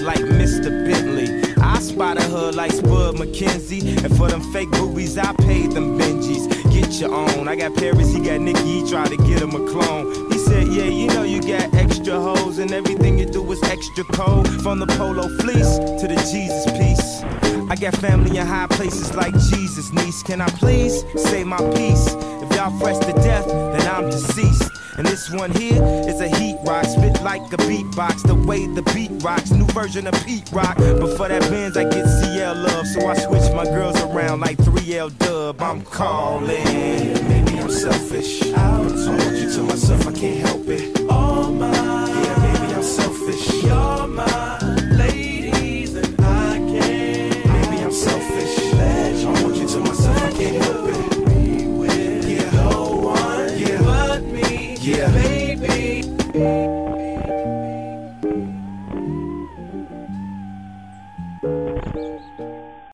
like Mr. Bentley. I spotted her like Spud McKenzie, and for them fake boobies, I paid them Benjis. Get your own. I got Paris, he got Nicki, he tried to get him a clone. He said, yeah, you know you got extra hoes, and everything you do is extra cold. From the polo fleece to the Jesus piece. I got family in high places like Jesus, niece. Can I please say my piece? If y'all fresh to death, then I'm deceased. And this one here is a heat rock, spit like a beatbox, the way the beat rocks, new version of Pete Rock. But for that Benz, I get CL love, so I switch my girls around like 3L Dub. I'm calling. Maybe I'm selfish. I want you to myself, I can't help it. All mine. Yeah, maybe I'm selfish. You're my ladies, and I can't. Maybe I'm selfish. I want you to myself, I can't help it. Yeah, no one. Yeah, but me. Yeah.